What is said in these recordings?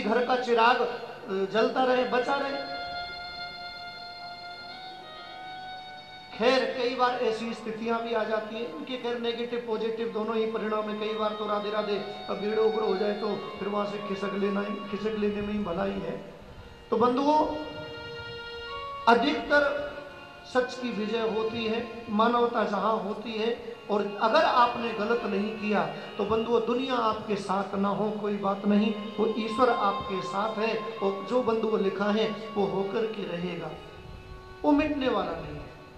घर का चिराग जलता रहे, बचा रहे। खैर कई बार ऐसी स्थितियां भी आ जाती हैं, इनके खैर नेगेटिव पॉजिटिव दोनों ही परिणाम है। कई बार तो राधे राधे अब भीड़ उग्र हो जाए तो फिर वहां से खिसक लेने में ही भलाई है। तो बंधुओं, अधिकतर सच की विजय होती है, मानवता जहां होती है। और अगर आपने गलत नहीं किया तो बंधुओं, दुनिया आपके साथ ना हो कोई बात नहीं, वो ईश्वर आपके साथ है। और जो बंधुओं लिखा है वो होकर के रहेगा, वो मिटने वाला नहीं है।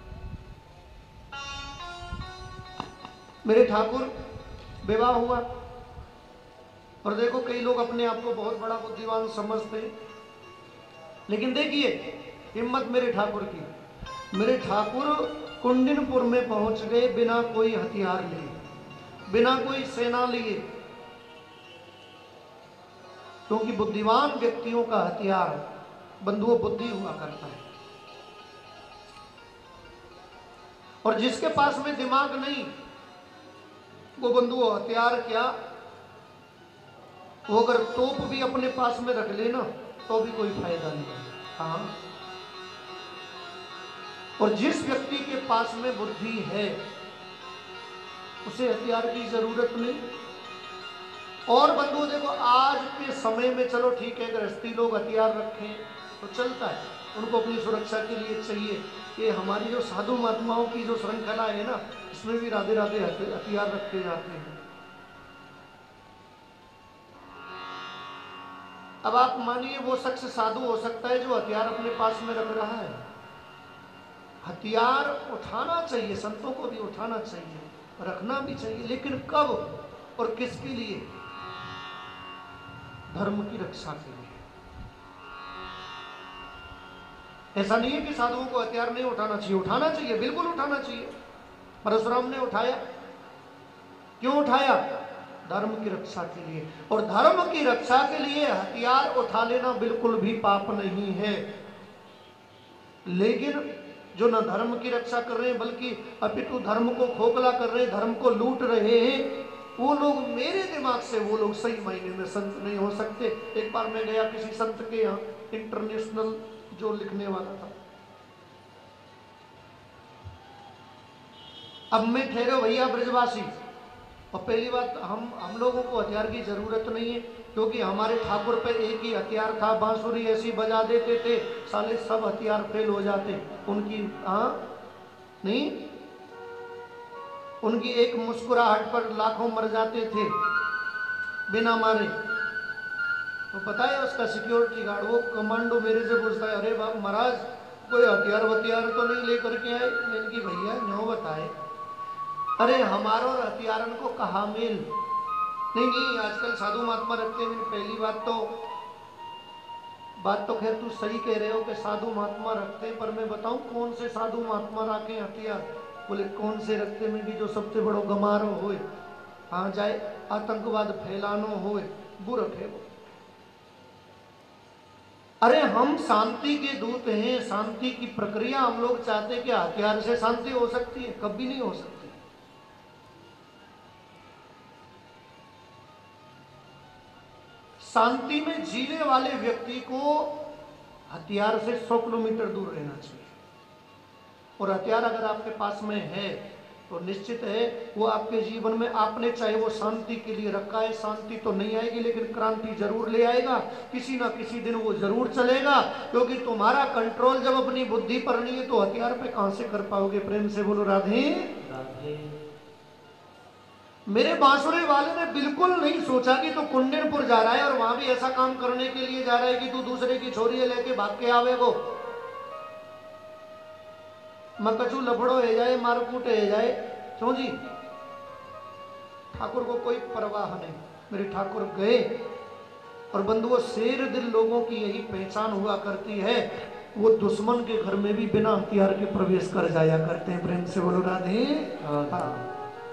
मेरे ठाकुर विवाह हुआ, और देखो कई लोग अपने आप को बहुत बड़ा बुद्धिमान समझते हैं, लेकिन देखिए हिम्मत मेरे ठाकुर की। मेरे ठाकुर कुंडिनपुर में पहुंच गए बिना कोई हथियार लिए, बिना कोई सेना लिए, क्योंकि बुद्धिमान व्यक्तियों का हथियार बंधुओं बुद्धि हुआ करता है। और जिसके पास में दिमाग नहीं, वो बंधुओं हथियार क्या, वो अगर तोप भी अपने पास में रख लेना तो भी कोई फायदा नहीं है। हाँ, और जिस व्यक्ति के पास में बुद्धि है उसे हथियार की जरूरत नहीं। और बंधुओं देखो, आज के समय में चलो ठीक है, गृहस्थी लोग हथियार रखें तो चलता है, उनको अपनी सुरक्षा के लिए चाहिए। ये हमारी जो साधु महात्माओं की जो श्रृंखला है ना, इसमें भी राधे राधे हथियार रखे जाते हैं। अब आप मानिए वो शख्स साधु हो सकता है जो हथियार अपने पास में रख रहा है। हथियार उठाना चाहिए, संतों को भी उठाना चाहिए, रखना भी चाहिए, लेकिन कब और किसके लिए? धर्म की रक्षा के लिए। ऐसा नहीं है कि साधुओं को हथियार नहीं उठाना चाहिए, उठाना चाहिए, बिल्कुल उठाना चाहिए। परशुराम ने उठाया, क्यों उठाया? धर्म की रक्षा के लिए। और धर्म की रक्षा के लिए हथियार उठा लेना बिल्कुल भी पाप नहीं है। लेकिन जो न धर्म की रक्षा कर रहे हैं बल्कि अपितु धर्म को खोखला कर रहे हैं, धर्म को लूट रहे हैं, वो लोग, मेरे दिमाग से वो लोग सही मायने में संत नहीं हो सकते। एक बार मैं गया किसी संत के यहाँ, इंटरनेशनल जो लिखने वाला था। अब मैं ठहरे भैया ब्रजवासी, और पहली बात हम लोगों को हथियार की जरूरत नहीं है, क्योंकि हमारे ठाकुर पे एक ही हथियार था, बांसुरी ऐसी बजा देते थे साले सब हथियार फेल हो जाते उनकी। हाँ नहीं, उनकी एक मुस्कुराहट पर लाखों मर जाते थे बिना मारे। तो पता है उसका सिक्योरिटी गार्ड, वो कमांडो मेरे से पूछता है, अरे बाप महाराज कोई हथियार वथियार तो नहीं लेकर के आए? मैंने की भैया न्यों बताए, अरे हमारा और हथियारन को कहा मेल? नहीं आजकल साधु महात्मा रखते हैं। पहली बात तो खैर तू सही कह रहे हो कि साधु महात्मा रखते हैं, पर मैं बताऊं कौन से साधु महात्मा रखे हथियार? बोले कौन से रखते में कि जो सबसे बड़ो गमारो होए, हाँ जाए आतंकवाद फैलानो होए, वो रखे वो। अरे हम शांति के दूत हैं, शांति की प्रक्रिया हम लोग चाहते हैं कि हथियार से शांति हो सकती है? कभी नहीं हो सकती। शांति में जीने वाले व्यक्ति को हथियार से 100 किलोमीटर दूर रहना चाहिए। और हथियार अगर आपके पास में है तो निश्चित है वो आपके जीवन में, आपने चाहे वो शांति के लिए रखा है, शांति तो नहीं आएगी लेकिन क्रांति जरूर ले आएगा, किसी ना किसी दिन वो जरूर चलेगा। क्योंकि तुम्हारा कंट्रोल जब अपनी बुद्धि पर नहीं है तो हथियार पे कहां से कर पाओगे? प्रेम से बोलो राधे राधे। मेरे बांसुरी वाले ने बिल्कुल नहीं सोचा कि तू कुंडनपुर जा रहा है और वहां भी ऐसा काम करने के लिए जा रहा है कि तू दूसरे की छोरी लेके भाग के आवेगो, मकचू लफड़ो है जाए, मारकूट है जाए। क्यों जी? ठाकुर को कोई परवाह नहीं। मेरे ठाकुर गए, और बंधुओं शेर दिल लोगों की यही पहचान हुआ करती है, वो दुश्मन के घर में भी बिना हथियार के प्रवेश कर जाया करते हैं। प्रेम से बोलो राधे। हाँ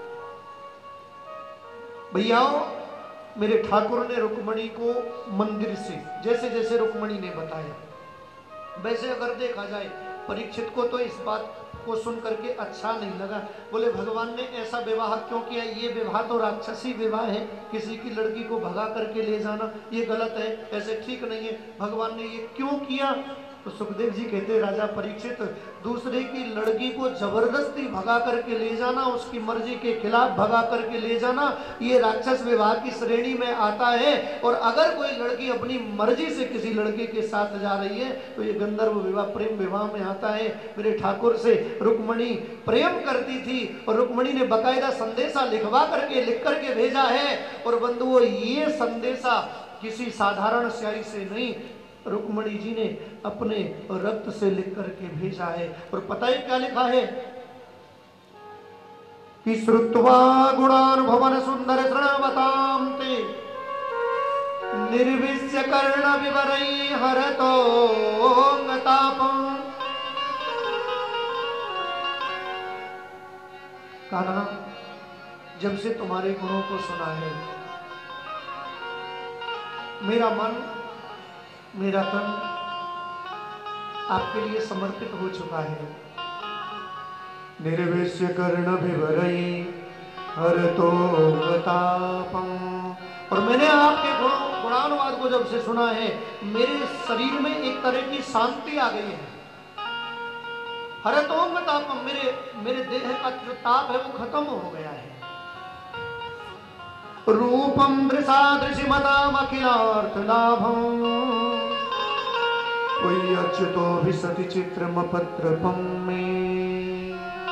भैयाओ, मेरे ठाकुर ने रुक्मणी को मंदिर से, जैसे जैसे रुक्मणी ने बताया वैसे अगर देखा जाए, परीक्षित को तो इस बात को सुन करके अच्छा नहीं लगा। बोले भगवान ने ऐसा विवाह क्यों किया? ये विवाह तो राक्षसी विवाह है, किसी की लड़की को भगा करके ले जाना ये गलत है, ऐसे ठीक नहीं है। भगवान ने ये क्यों किया? तो सुखदेव जी कहते राजा परीक्षित, दूसरे की लड़की को जबरदस्ती भगा करके ले जाना, उसकी मर्जी के खिलाफ भगा करके ले जाना, ये राक्षस विवाह की श्रेणी में आता है। और अगर कोई लड़की अपनी मर्जी से किसी लड़के के साथ जा रही है तो ये गंधर्व विवाह प्रेम विवाह में आता है। मेरे ठाकुर से रुक्मणी प्रेम करती थी और रुक्मणी ने बकायदा संदेशा लिख करके भेजा है। और बंधुओं, ये संदेशा किसी साधारण स्याही से नहीं, रुक्मणी जी ने अपने रक्त से लिख करके भेजा है। और पता है क्या लिखा है कि श्रुत्वा गुणान भवन सुंदर श्रृणवतां ते निर्विश्य कर्ण विवरै हरतो तापं। कान्हा, जब से तुम्हारे गुणों को सुना है, मेरा मन मेरा तन आपके लिए समर्पित हो चुका है। निर्विश्य कर्ण विवरै हरतो तापं। और मैंने आपके गुणानुवाद को जब से सुना है, मेरे शरीर में एक तरह की शांति आ गई है। हरतोंग तापम, मेरे देह का जो ताप है वो खत्म हो गया है। रूपम दृशादृशिमताम अखिलार्थ लाभम कोई अच्युतो विसति चित्रम पत्रपम में।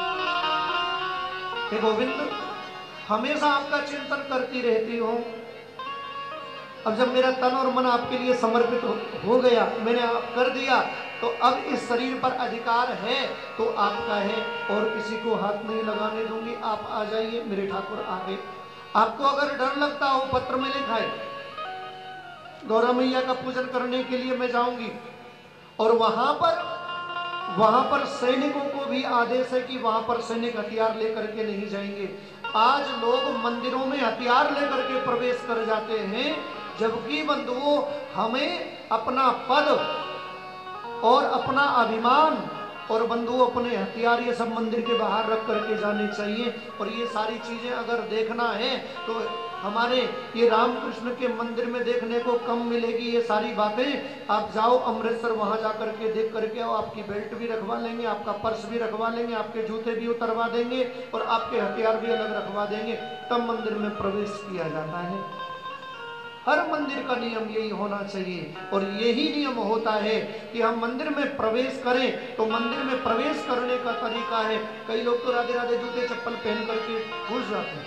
हे गोविंद, हमेशा आपका चिंतन करती रहती हूँ। अब जब मेरा तन और मन आपके लिए समर्पित हो गया, मैंने आप कर दिया, तो अब इस शरीर पर अधिकार है तो आपका है और किसी को हाथ नहीं लगाने दूंगी। आप आ जाइए मेरे ठाकुर, आगे। आपको अगर डर लगता हो, पत्र में लिखा है, गौरा मैया का पूजन करने के लिए मैं जाऊंगी और वहां पर सैनिकों को भी आदेश है कि वहां पर सैनिक हथियार लेकर के नहीं जाएंगे। आज लोग मंदिरों में हथियार लेकर के प्रवेश कर जाते हैं, जबकि बंधुओं, हमें अपना पद और अपना अभिमान और बंधुओं अपने हथियार ये सब मंदिर के बाहर रख करके जाने चाहिए। और ये सारी चीजें अगर देखना है तो हमारे ये रामकृष्ण के मंदिर में देखने को कम मिलेगी। ये सारी बातें आप जाओ अमृतसर, वहां जाकर के देख करके आओ। आपकी बेल्ट भी रखवा लेंगे, आपका पर्स भी रखवा लेंगे, आपके जूते भी उतरवा देंगे और आपके हथियार भी अलग रखवा देंगे, तब मंदिर में प्रवेश किया जाता है। हर मंदिर का नियम यही होना चाहिए। और यही नियम होता है कि हम मंदिर में प्रवेश करें तो मंदिर में प्रवेश करने का तरीका है। कई लोग तो राधे राधे जूते चप्पल पहन करके घुस जाते हैं।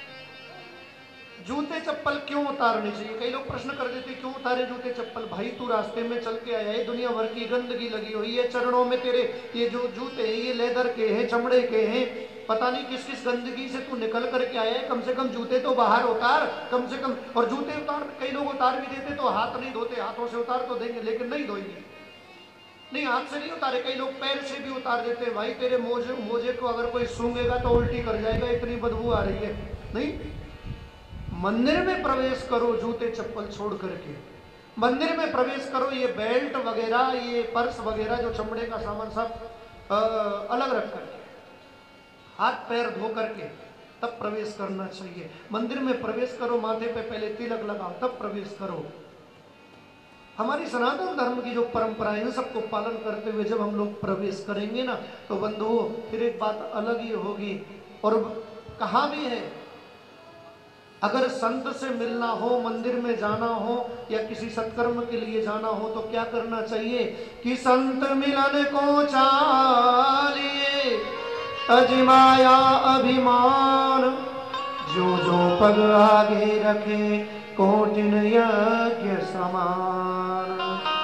जूते चप्पल क्यों उतारने चाहिए? कई लोग प्रश्न कर देते क्यों उतारे जूते चप्पल? भाई, तू रास्ते में चल के आया है, दुनिया भर की गंदगी लगी हुई है चरणों में तेरे। ये जो जूते हैं ये लेदर के हैं, चमड़े के हैं, पता नहीं किस किस गंदगी से तू निकल करके आया है। कम से कम जूते तो बाहर उतार, कम से कम। और जूते उतार, कई लोग उतार भी देते तो हाथ नहीं धोते, हाथों से उतार तो देंगे लेकिन नहीं धोएंगे। नहीं, हाथ से नहीं उतारे, कई लोग पैर से भी उतार देते हैं। भाई, तेरे मोजे को अगर कोई सूंघेगा तो उल्टी कर जाएगा, इतनी बदबू आ रही है। नहीं, मंदिर में प्रवेश करो जूते चप्पल छोड़ करके, मंदिर में प्रवेश करो। ये बेल्ट वगैरह, ये पर्स वगैरह, जो चमड़े का सामान सब अलग रख करके, हाथ पैर धो करके तब प्रवेश करना चाहिए। मंदिर में प्रवेश करो, माथे पे पहले तिलक लगाओ तब प्रवेश करो। हमारी सनातन धर्म की जो परंपराएं हैं सबको पालन करते हुए जब हम लोग प्रवेश करेंगे ना, तो बंधुओं फिर एक बात अलग ही होगी। और कहा भी है, अगर संत से मिलना हो, मंदिर में जाना हो या किसी सत्कर्म के लिए जाना हो तो क्या करना चाहिए कि संत मिलन को चालिए अजमाया अभिमान, जो जो पग आगे रखे कोटिन यज्ञ समान।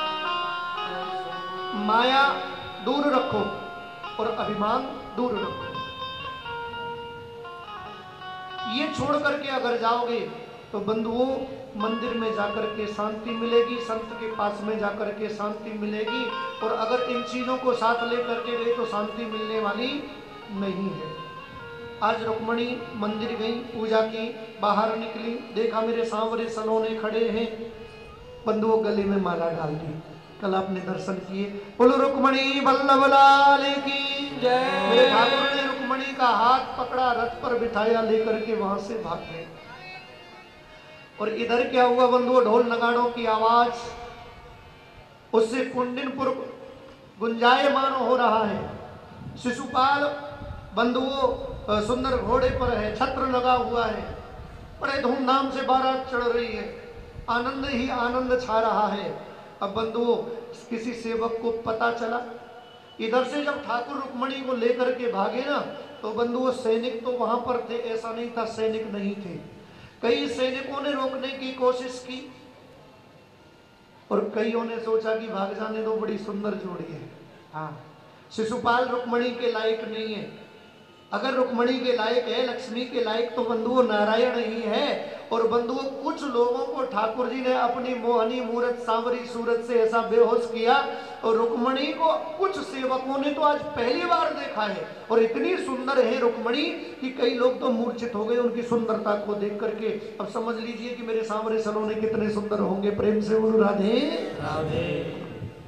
माया दूर रखो और अभिमान दूर रखो। ये छोड़ करके अगर जाओगे तो बंधुओं मंदिर में जाकर के शांति मिलेगी, संत के पास में जाकर के शांति मिलेगी। और अगर इन चीजों को साथ लेकर के गए तो शांति मिलने वाली नहीं है। आज रुक्मणी मंदिर गई, पूजा की, बाहर निकली, देखा मेरे सांवरे सलोने खड़े हैं, बंधुओं गले में माला डाल दी। कल आपने दर्शन किए। बोलो रुक्मणी बल्लभ लाल की जय। मेरे ठाकुर ने रुक्मणी का हाथ पकड़ा, रथ पर बिठाया, लेकर के वहां से भाग गए। और इधर क्या हुआ बंधुओं, ढोल नगाड़ों की आवाज, उससे कुंडिनपुर गुंजायमान हो रहा है। शिशुपाल बंधुओं सुंदर घोड़े पर है, छत्र लगा हुआ है, बड़े धूमधाम से बारात चढ़ रही है, आनंद ही आनंद छा रहा है। अब बंधुओं किसी सेवक को पता चला, इधर से जब ठाकुर रुक्मणी को लेकर के भागे ना, तो बंधुओं सैनिक तो वहां पर थे, ऐसा नहीं था सैनिक नहीं थे। कई सैनिकों ने रोकने की कोशिश की और कईयों ने सोचा कि भाग जाने दो, बड़ी सुंदर जोड़ी है। हाँ, शिशुपाल रुक्मणी के लायक नहीं है। अगर रुक्मणी के लायक है, लक्ष्मी के लायक तो बंधुओं नारायण ही है। और बंधुओं कुछ लोगों को ठाकुर जी ने अपनी मोहनी मूरत सांवरी सूरत से ऐसा बेहोश किया, और रुक्मणी को कुछ सेवकों ने तो आज पहली बार देखा है, और इतनी सुंदर है रुक्मणी कि कई लोग तो मूर्छित हो गए उनकी सुंदरता को देख करके। अब समझ लीजिए कि मेरे सांवरे सलोने कितने सुंदर होंगे। प्रेम से बोलो राधे राधे।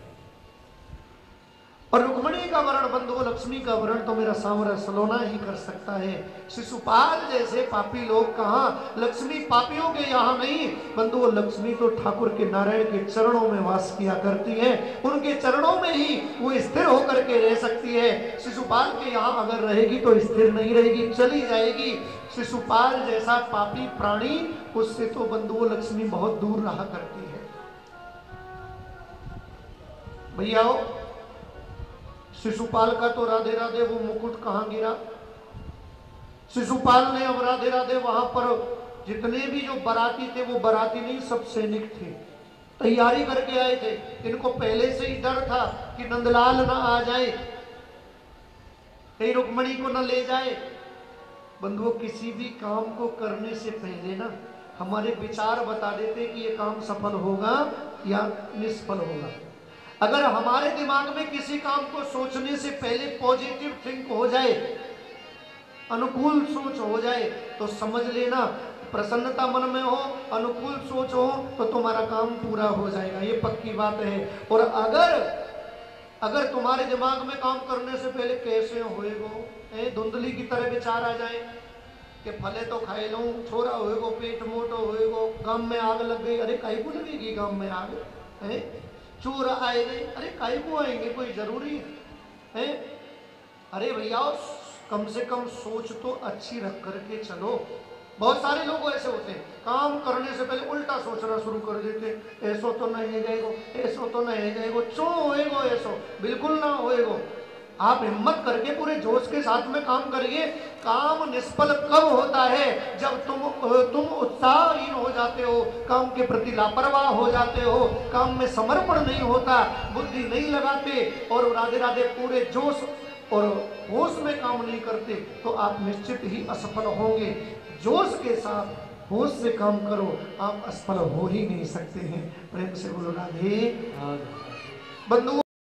और रुक्मणी का वर्ण बंधुओं, लक्ष्मी का वर्ण तो मेरा सांवरा सलोना ही कर सकता है। शिशुपाल जैसे पापी लोग कहाँ, लक्ष्मी पापियों के यहाँ नहीं बंधुओं, लक्ष्मी तो ठाकुर के नारायण के चरणों में वास किया करती है, उनके चरणों में ही वो स्थिर होकर के रह सकती है। शिशुपाल के यहाँ अगर रहेगी तो स्थिर नहीं रहेगी, चली जाएगी। शिशुपाल जैसा पापी प्राणी, उससे तो बंधुओं लक्ष्मी बहुत दूर रहा करती है। भैया शिशुपाल का तो राधे राधे वो मुकुट कहाँ गिरा। शिशुपाल ने अब राधे राधे वहां पर जितने भी जो बाराती थे, वो बाराती नहीं सब सैनिक थे, तैयारी करके आए थे। इनको पहले से ही डर था कि नंदलाल ना आ जाए, कहीं रुक्मणी को न ले जाए। बंधुओं किसी भी काम को करने से पहले ना हमारे विचार बता देते कि ये काम सफल होगा या निष्फल होगा। अगर हमारे दिमाग में किसी काम को सोचने से पहले पॉजिटिव थिंक हो जाए, अनुकूल सोच हो जाए, तो समझ लेना प्रसन्नता मन में हो, अनुकूल सोच हो तो तुम्हारा काम पूरा हो जाएगा, ये पक्की बात है। और अगर तुम्हारे दिमाग में काम करने से पहले कैसे होएगो, धुंधली की तरह विचार आ जाए कि फले तो खाए लूं, छोरा होएगो, पेट मोटो होएगो, गांव में आग लग गई, अरे काहे को लगेगी गांव में आग है, चोर आए गए, अरे काहे को आएंगे, कोई जरूरी है? अरे भैया कम से कम सोच तो अच्छी रख करके चलो। बहुत सारे लोग ऐसे होते हैं, काम करने से पहले उल्टा सोचना शुरू कर देते, ऐसो तो नहीं जाएगो, ऐसो तो नहीं जाएगो, चो होएगो, ऐसो बिल्कुल ना होएगो। आप हिम्मत करके पूरे जोश के साथ में काम करिए। काम निष्फल कब होता है, जब तुम उत्साहहीन हो जाते हो, काम के प्रति लापरवाह हो जाते हो, काम में समर्पण नहीं होता, बुद्धि नहीं लगाते और राधे राधे पूरे जोश और होश में काम नहीं करते, तो आप निश्चित ही असफल होंगे। जोश के साथ होश से काम करो, आप असफल हो ही नहीं सकते हैं। प्रेम से बोलो राधे। बंधुओं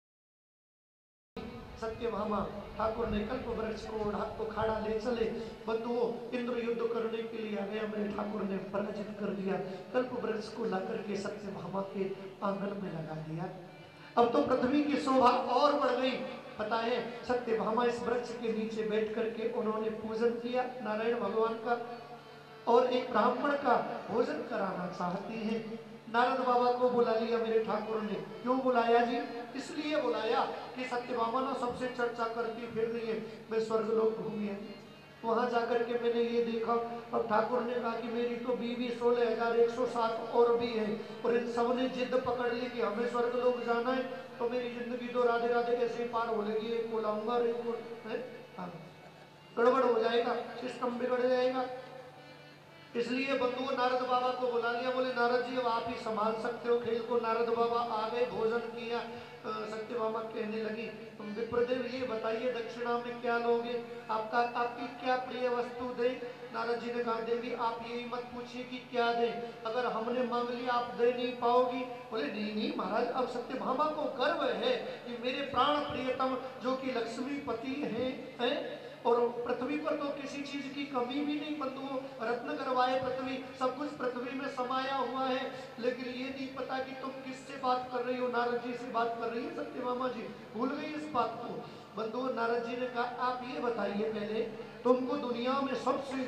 सत्यभामा ठाकुर ने कल्प वृक्ष को उखाड़ा ले चले। बंधुओं इंद्र युद्ध करने के लिए आ गया, मेरे ठाकुर ने पराजित कर दिया। कल्प वृक्ष को ला करके सत्यभामा के आंगन में लगा दिया। अब तो पृथ्वी की शोभा और बढ़ गई। पता है सत्यभामा इस वृक्ष के नीचे बैठ करके उन्होंने पूजन किया नारायण भगवान का, और एक ब्राह्मण का भोजन कराना चाहती है। नारद बाबा को बुला लिया मेरे ठाकुर ने। क्यों बुलाया जी? इसलिए बुलाया कि सत्यभामा ना सबसे चर्चा करती फिर रही है, मैं स्वर्गलोक घूमी है, वहां जाकर के मैंने ये देखा। और ठाकुर ने कहा कि मेरी तो बीवी 16,107 और भी है, और इन सब ने जिद पकड़ ली कि हमें स्वर्गलोक जाना है, तो मेरी जिंदगी तो राधे राधे कैसे पार हो लेगी, एक को लाऊंगा और एक को गड़बड़ हो जाएगा, सिस्टम बिगड़ जाएगा। इसलिए बंधुओं नारद बाबा को बुला लिया। बोले नारद जी अब आप ही संभाल सकते हो खेल को। नारद बाबा आ गए, भोजन किया। सत्यभामा कहने लगी तुम विप्रदेव ये बताइए दक्षिणा में क्या लोगे, आपकी क्या प्रिय वस्तु दे? नारद जी ने कहा देवी आप यही मत पूछिए कि क्या दे, अगर हमने मांग लिया आप दे नहीं पाओगी। बोले नहीं नहीं महाराज, अब सत्यभामा को गर्व है कि मेरे प्राण प्रियतम जो कि लक्ष्मीपति हैं, और पृथ्वी पर तो किसी चीज की कमी भी नहीं बंधुओं, रत्न करवाए पृथ्वी, सब कुछ पृथ्वी में समाया हुआ है, लेकिन ये नहीं पता कि तुम किससे बात कर रही हो। नारद जी से बात कर रही है सत्यभामा जी, भूल गई इस बात को। बंधुओं नारद जी ने कहा आप ये बताइए पहले, तुमको दुनिया में सबसे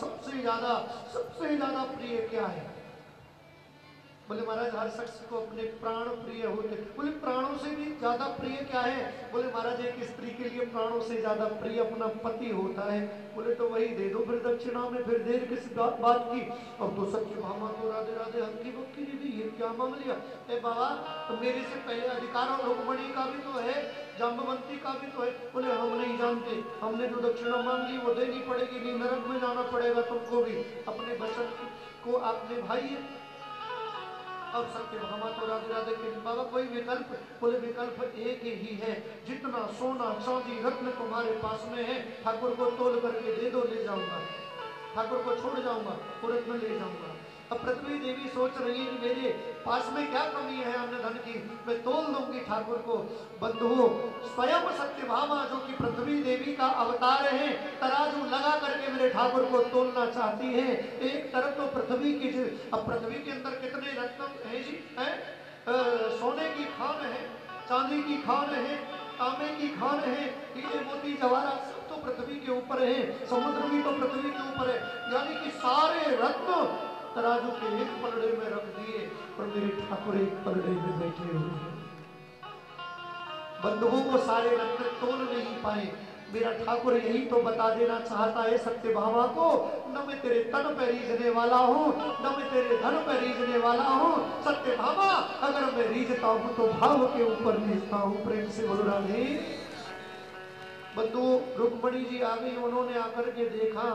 ज्यादा प्रिय क्या है? बोले महाराज हर शख्स को अपने प्राण प्रिय होते। बोले प्राणों से भी ज्यादा प्रिय क्या है? बोले महाराज एक स्त्री के लिए प्राणों से ज्यादा प्रिय अपना पति होता है। बोले तो वही दे दो फिर दक्षिणा में, फिर देर किस बात की। अब तो सत्यभामा को राधे राधे हल्की बक्की दे दी, ये क्या मांग लिया? ए बाबा तो मेरे से पहले अधिकार और रुक्मणी का भी तो है, जाम्बवंती का भी तो है। बोले हम नहीं जानते, हमने जो दक्षिणा मांग ली वो देनी पड़ेगी, नहीं नरक में जाना पड़ेगा तुमको भी। अपने वचन को आप निभाइए। अब सत्यभामा तो राधे राधे के बाबा कोई विकल्प? बोले विकल्प एक ही है, जितना सोना चांदी रत्न तुम्हारे पास में है ठाकुर को तोल करके दे दो, ले जाऊंगा, ठाकुर को छोड़ जाऊंगा, तुरंत में ले जाऊंगा। अब पृथ्वी देवी सोच रही है कि मेरे पास में क्या कमी है अन्न धन की, मैं तोल दूंगी ठाकुर को। बंधुओं स्वयं सत्यभामा जो कि पृथ्वी देवी का अवतार है, तराजू लगा करके मेरे ठाकुर को तोलना चाहती है। एक तरफ तो पृथ्वी की, अब पृथ्वी के अंदर कितने रत्न है जी, है सोने की खान है, चांदी की खान है, तांबे की खान है, हीरे मोती जवाहरात सब तो पृथ्वी के ऊपर है, समुद्र भी तो पृथ्वी के ऊपर है। यानी कि सारे रत्न तराजू के एक पलड़े में रख दिए और मेरे ठाकुर एक पलड़े में बैठे हुए हैं। बंधुओं को सारे रत्न तोल नहीं पाए। मेरा ठाकुर यही तो बता देना चाहता है सत्यभामा को, न मैं तेरे तन पे रीझने वाला हूँ, न मैं तेरे धन पे रीझने वाला हूँ। सत्यभामा अगर मैं रीझता हूँ तो भाव के ऊपर रीझता हूँ। प्रेम से बोलो राधे। बंधु रुक्मणी जी आ गई, उन्होंने आकर के देखा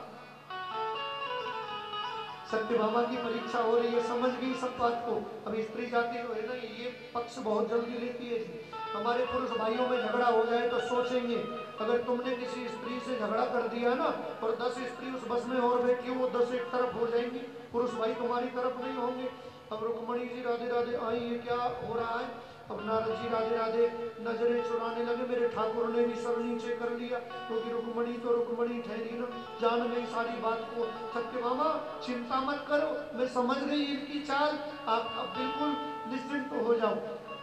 सत्यभामा की परीक्षा हो रही है, समझ गई सब बात को। अभी स्त्री जाति जो है ना ये पक्ष बहुत जल्दी लेती है जी। हमारे पुरुष भाइयों में झगड़ा हो जाए तो सोचेंगे, अगर तुमने किसी स्त्री से झगड़ा कर दिया ना और 10 स्त्री उस बस में और बैठी हो, वो 10 एक तरफ हो जाएंगी, पुरुष भाई तुम्हारी तरफ नहीं होंगे। अब रुक्मणी जी राधे राधे आई, ये क्या हो रहा है? अब नारद जी राधे राधे नजरें चुराने लगे। मेरे ठाकुर ने भी सर नीचे कर लिया, क्योंकि रुक्मणी तो रुक्मणी ठहरी ना, जान गई सारी बात को। सत्यभामा चिंता मत करो, मैं समझ गई इनकी चाल, आप अब बिल्कुल निश्चिंत हो जाओ।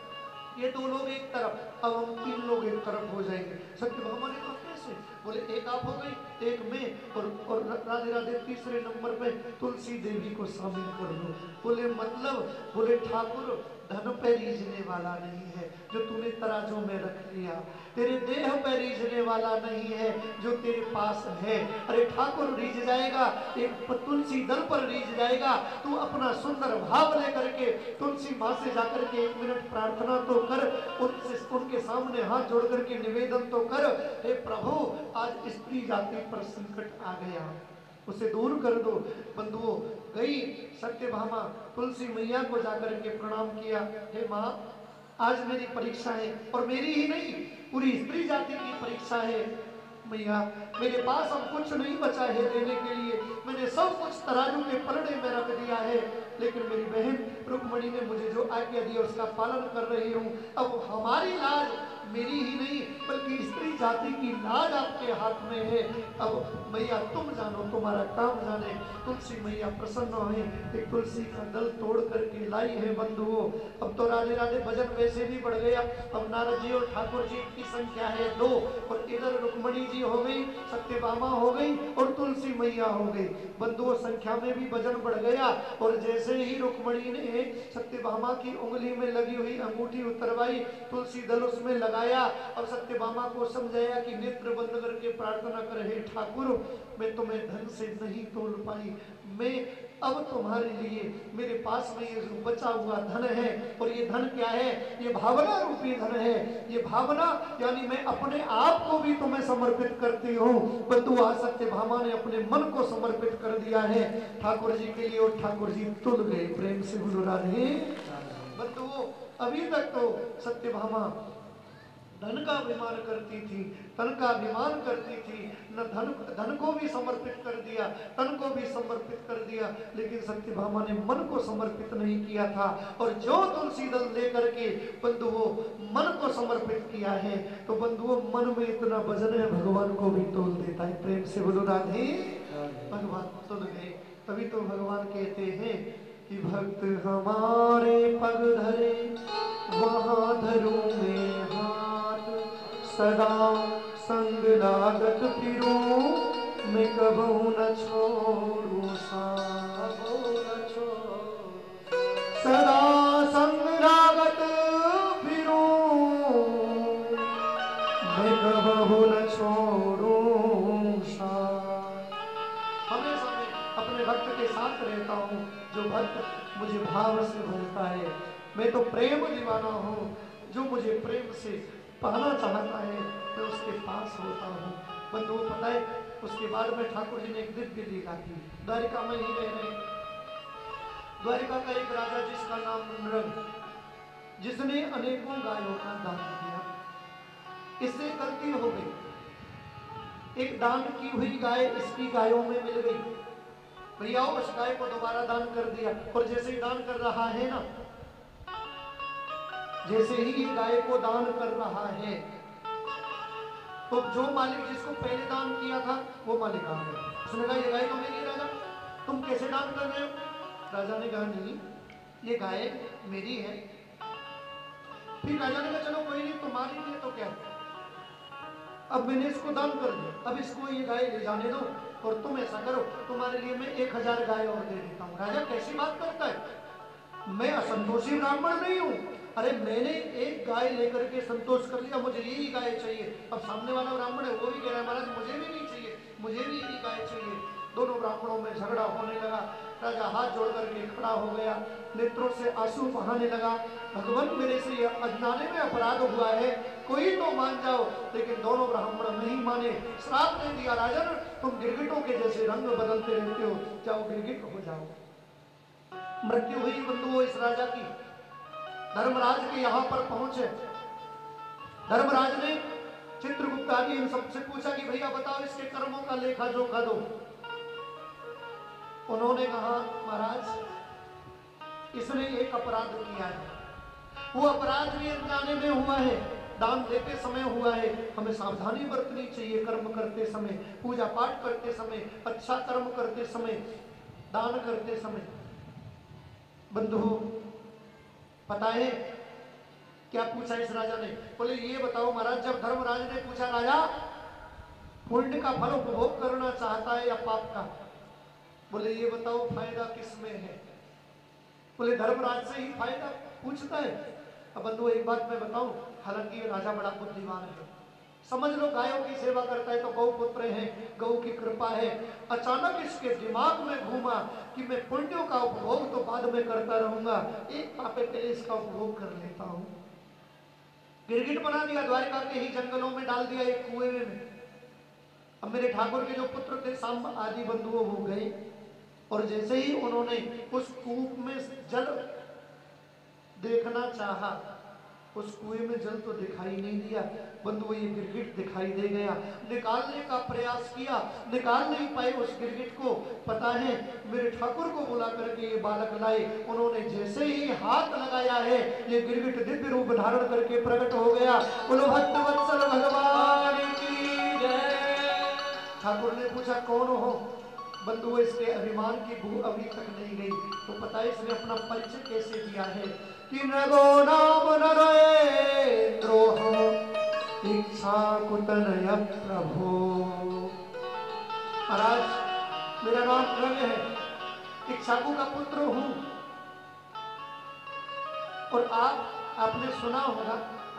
ये 2 लोग एक तरफ, अब हम 3 लोग एक तरफ हो जाएंगे। सत्यभामा ने कहा कैसे? बोले एक आप हो गई, एक मैं, और राधे राधे तीसरे नंबर पे तुलसी देवी को शामिल कर लो। बोले मतलब? बोले ठाकुर धन पे रीझने वाला नहीं है जो तूने तराजू में रख लिया, तेरे देह पे रीझने वाला नहीं है जो तेरे पास है। अरे ठाकुर रीझ जाएगा, एक तुलसी दल पर रीझ जाएगा। तू अपना सुंदर भाव लेकर के तुलसी माँ से जाकर के 1 मिनट प्रार्थना तो कर, उनसे उनके सामने हाथ जोड़ करके निवेदन तो कर, हे प्रभु आज स्त्री जाति पर संकट आ गया, उसे दूर कर दो। बंधुओं गई सत्यभामा तुलसी मैया को जाकर के प्रणाम किया, हे माँ आज मेरी परीक्षा है, और मेरी ही नहीं पूरी स्त्री जाति की परीक्षा है। मैया मेरे पास अब कुछ नहीं बचा है देने के लिए, मैंने सब कुछ तराजू के पलड़े में रख दिया है, लेकिन मेरी बहन रुक्मणी ने मुझे जो आज्ञा दी उसका पालन कर रही हूँ। अब हमारी लाज मेरी ही नहीं बल्कि स्त्री जाति की लाज आपके हाथ में है। अब मैया तुम जानो, तुम्हारा काम जाने। तुलसी मैया प्रसन्न हुई, एक तुलसी का दल तोड़ करके लाई है। बंधुओं अब तो राधे राधे भजन वैसे भी बढ़ गया। अब नारद जी और ठाकुर जी की संख्या है 2, और इधर रुक्मणी जी हो गई, सत्यभामा हो गई और तुलसी मैया हो गई। बंधुओं संख्या में भी भजन बढ़ गया। और जैसे ही रुक्मणी ने सत्यभामा की उंगली में लगी हुई अंगूठी उतरवाई, तुलसी दल उसमें लगाया और सत्यभामा को समझाया कि नेत्र बंद करके प्रार्थना कर, हे ठाकुर मैं तुम्हें धन से नहीं तोल पाई, मैं अब तुम्हारे लिए मेरे पास में ये जो बचा हुआ धन है, और ये धन क्या है? ये भावना रूपी धन है। ये भावना यानी मैं अपने आप को भी तुम्हें समर्पित करती हूँ। बंधु आज सत्यभामा ने अपने मन को समर्पित कर दिया है ठाकुर जी के लिए, और ठाकुर जी तुल गए। प्रेम से बोलो राधे। बंधु अभी तक तो सत्यभामा धन का अभिमान करती थी, तन का अभिमान करती थी, न धन को भी समर्पित कर दिया, तन को भी समर्पित कर दिया, लेकिन सत्यभामा ने मन को समर्पित नहीं किया था। और जो तुलसी दल लेकर के बंधुओं मन को समर्पित किया है, तो बंधुओं मन में इतना वजन है, भगवान को भी तोल देता है। प्रेम से बोलो राधे, भगवान सुन गए। तभी तो भगवान कहते हैं कि भक्त हमारे पग धरे वहां धरूं मैं हाथ, सदा संग लागत फिरूं मैं कबहू न छोड़ूं साथ, सदा संग लागत फिरूं मैं कबहू न छोड़ूं साथ। हमेशा मैं अपने भक्त के साथ रहता हूँ, जो भक्त मुझे भाव से भरता है। मैं तो प्रेम दीवाना हूँ, जो मुझे प्रेम से पाना चाहता है मैं उसके पास होता हूँ। बंधुओं पता है, उसके बाद में ठाकुर जी ने एक दिव्य लीला की। द्वारिका में ही रह रहे, द्वारिका का एक राजा जिसका नाम नृग, जिसने अनेकों गायों का दान किया। इससे गलती हो गई, एक दान की हुई गाय इसकी गायों में मिल गई। भैया उस गाय को दोबारा दान कर दिया, और जैसे ही दान कर रहा है ना, जैसे ही गाय को दान कर रहा है, तो जो मालिक जिसको पहले दान किया था वो मालिक आ गया। उसने कहा ये गाय तो मेरी है राजा, तुम कैसे दान कर रहे हो? राजा ने कहा नहीं, ये गाय मेरी है। फिर राजा ने कहा चलो कोई नहीं, तुम्हारी नहीं तो क्या, अब मैंने इसको दान कर दिया, अब इसको ये गाय ले जाने दो, और तुम ऐसा करो, तुम्हारे लिए मैं 1000 गाय और दे देता हूँ। राजा कैसी बात करता है, मैं असंतोषी ब्राह्मण नहीं हूँ। अरे मैंने एक गाय लेकर के संतोष कर लिया, मुझे यही गाय चाहिए। अब सामने वाला ब्राह्मण है, वो भी कह रहा है महाराज मुझे भी नहीं चाहिए, मुझे भी यही गाय चाहिए। दोनों ब्राह्मणों में झगड़ा होने लगा। राजा हाथ जोड़ करके खड़ा हो गया, नेत्रों से आंसू बहाने लगा, भगवान मेरे से यह अज्ञाने में अपराध हुआ है, कोई तो मान जाओ। लेकिन दोनों ब्राह्मण नहीं माने, श्राप दे दिया, राजन तुम गिरगिटों के जैसे रंग बदलते रहते हो, जाओ गिरगिट हो जाओ। मृत्यु हुई बंधुओं इस राजा की। धर्मराज के यहां पर पहुंचे, धर्मराज ने चित्रगुप्त आदि इन सबसे पूछा कि भैया बताओ इसके कर्मों का लेखा जोखा दो। उन्होंने कहा महाराज इसने एक अपराध किया है, वो अपराध भी अनजाने में हुआ है, दान देते समय हुआ है। हमें सावधानी बरतनी चाहिए, कर्म करते समय, पूजा पाठ करते समय, अच्छा कर्म करते समय, दान करते समय। बंधु पता है क्या पूछा इस राजा ने? बोले ये बताओ महाराज, जब धर्मराज ने पूछा राजा पुण्य का फल उपभोग करना चाहता है या पाप का, बोले ये बताओ फायदा किसमें है? बोले धर्मराज से ही फायदा पूछता है। अब बंधु एक बात मैं बताऊं, हालांकि ये राजा बड़ा बुद्धिमान है, समझ लो गायों की सेवा करता है तो गौ पुत्र है, गौ की कृपा है। अचानक इसके दिमाग में घूमा कि मैं पुण्यों का उपभोग तो बाद में करता रहूंगा, एक पापे पहले इसका उपभोग कर लेता हूं। गिरगिट बना दिया, द्वारिका के ही जंगलों में डाल दिया एक कुएं में। अब मेरे ठाकुर के जो पुत्र थे सांब आदि बंधुओं हो गए, और जैसे ही उन्होंने उस कूप में जल देखना चाहा, उस कुएं में जल तो दिखाई नहीं दिया बंधुओं, ये गिरगिट दिखाई दे गया। निकालने का प्रयास किया, निकाल नहीं पाए उस गिरगिट को। पता है मेरे ठाकुर को बुला करके ये बालक लाए, उन्होंने जैसे ही हाथ लगाया है ये गिरगिट दिव्य रूप धारण करके प्रकट हो गया। बोलो भक्त वत्सल भगवान की जय। ठाकुर ने पूछा कौन हो? बंधु इसके अभिमान की भू अभी तक नहीं गई, तो पता है इसने अपना परिचय कैसे दिया है कि नगो नाम नरेंद्रो इच्छा कुतनय प्रभो। महाराज मेरा नाम नग है, इक्षाकु का पुत्र हूं, और आपने सुना होगा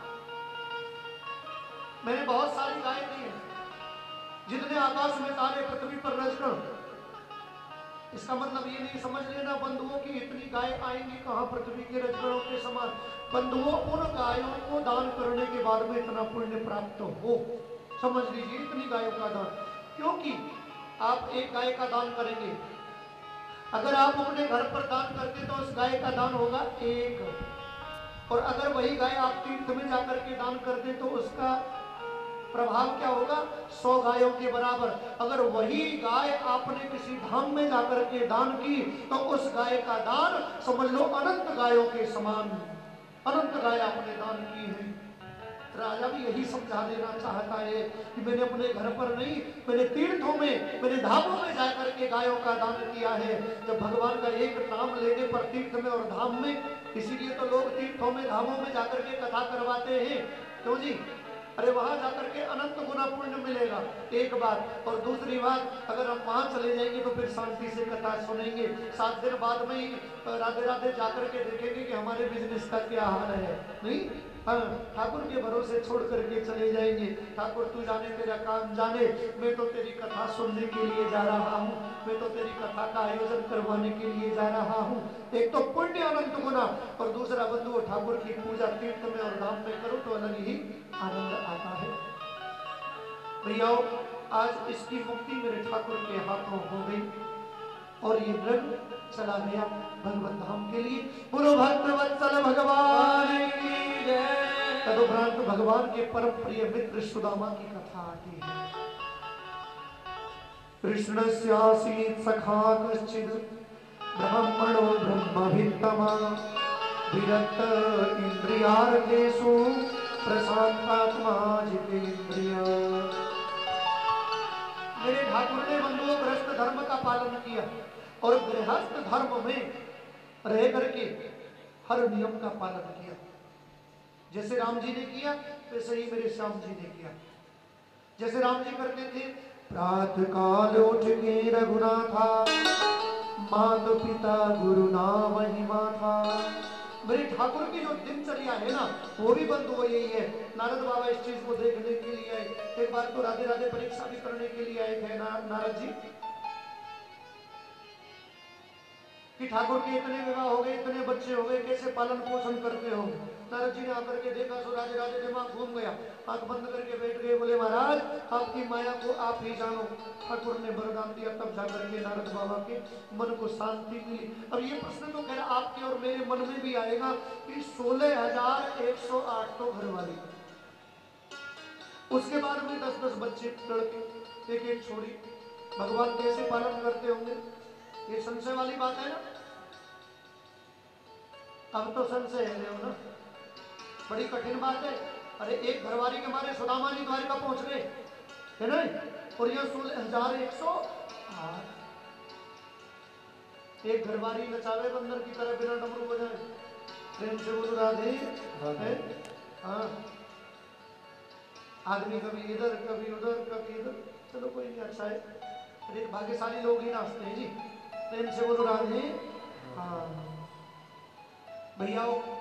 मैंने बहुत सारी गायें दी हैं, जितने आकाश में तारे पृथ्वी पर रजकण। इसका मतलब ये नहीं समझ लेना बंधुओं की इतनी गाय आएंगी कहां पृथ्वी के रजगणों के समान। बंधुओं उन गायों को दान करने के बाद में इतना पुण्य प्राप्त हो, समझ लीजिए इतनी गायों का दान। क्योंकि आप एक गाय का दान करेंगे, अगर आप अपने घर पर दान करते तो उस गाय का दान होगा एक, और अगर वही गाय आप तीर्थ में जाकर के दान कर दें तो उसका प्रभाव क्या होगा? 100 गायों के बराबर। अगर वही गाय आपने किसी धाम में जाकर के दान की तो उस गाय का दान समझ लो अनंत गायों के समान, अनंत गाय आपने दान की है। राजा भी यही समझा देना चाहता है कि मैंने अपने घर पर नहीं, मैंने तीर्थों में, मैंने धामों में जाकर के गायों का दान किया है। जब भगवान का एक नाम लेने पर तीर्थ में और धाम में, इसीलिए तो लोग तीर्थों में धामों में जाकर के कथा करवाते हैं, क्यों जी? अरे वहां जाकर के अनंत गुना पुण्य मिलेगा, एक बात। और दूसरी बात, अगर हम वहां चले जाएंगे तो फिर शांति से कथा सुनेंगे, 7 दिन बाद में ही राधे राधे जाकर के देखेंगे कि हमारे बिजनेस का क्या हाल है। नहीं, हाँ, ठाकुर के भरोसे छोड़ करके चले जाएंगे। ठाकुर तू जाने, तेरा काम जाने, मैं तो तेरी कथा सुनने के लिए जा रहा हूँ, मैं तो तेरी कथा का आयोजन करवाने के लिए जा रहा हूँ। एक तो पुण्य अनंत गुना, और दूसरा बंधु ठाकुर की पूजा तीर्थ में और धाम में करो तो अलग ही आनंद आता है। भैया आज इसकी मुक्ति मेरे ठाकुर के हाथों हो गई और ये मृग चला गया भगवत धाम के लिए। बोलो भक्त वत्सल भगवान की जय। तदुपरांत भगवान के परम प्रिय मित्र सुदामा की कथा आती है। कृष्णस्यासीत् सखा कश्चिद् ब्राह्मणो ब्रह्मभित्तमा विरक्त इंद्रियार्थेषु प्रशांतात्मा जितेन्द्रिय। मेरे ठाकुर ने बंधुओं गृहस्थ धर्म का पालन किया और गृहस्थ धर्म में रह करके हर नियम का पालन किया। जैसे राम जी ने किया वैसे ही मेरे श्याम जी ने किया। जैसे राम जी करते थे, प्रातः काल उठ के रघुनाथा, मात पिता गुरु नाम महिमा था। मेरे ठाकुर की जो दिनचर्या है ना, वो भी बंधु यही है। नारद बाबा इस चीज को देखने के लिए आए। एक बार तो राधे राधे परीक्षा भी करने के लिए आए थे नारद जी कि ठाकुर के इतने विवाह हो गए, इतने बच्चे हो गए, कैसे पालन पोषण करते हो। नारद जी ने आकर के देखा सो राधे राधे दिमाग घूम गया, आंख बंद करके बैठ गए। बोले महाराज आपकी माया को आप ही जानो। ठाकुर ने वरदान दिया, तब जाकर के नारद बाबा के मन को शांति मिली। अब ये प्रश्न तो खैर आपके और मेरे मन में भी आएगा कि 16,108 तो घर वाली, उसके बाद में 10-10 बच्चे लड़के, एक एक छोरी, भगवान कैसे पालन करते होंगे? ये संशय वाली बात है ना। अब तो संशय है ना, बड़ी कठिन बात है। अरे एक घरवाली के मारे सुदामा जी द्वारिका पहुंच गए है ना, और यह 16,108। एक घरवाली नचावे बंदर की तरह बिना डमरू बजाए, प्रेम से बोलो राधे राधे। हाँ, आदमी कभी इधर कभी उधर कभी इधर, चलो कोई नहीं, अच्छा है। अरे भाग्यशाली लोग ही नाचते हैं जी, प्रेम से बोलो राधे। हाँ भैया